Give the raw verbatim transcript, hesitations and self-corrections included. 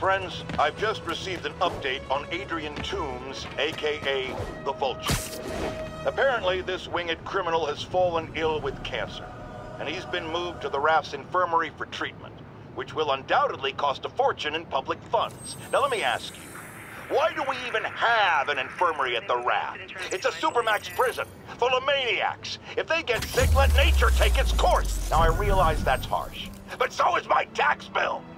Friends, I've just received an update on Adrian Toombs, aka the Vulture. Apparently, this winged criminal has fallen ill with cancer, and he's been moved to the Raft's infirmary for treatment, which will undoubtedly cost a fortune in public funds. Now let me ask you, why do we even have an infirmary at the Raft? It's a supermax prison, full of maniacs. If they get sick, let nature take its course. Now I realize that's harsh, but so is my tax bill.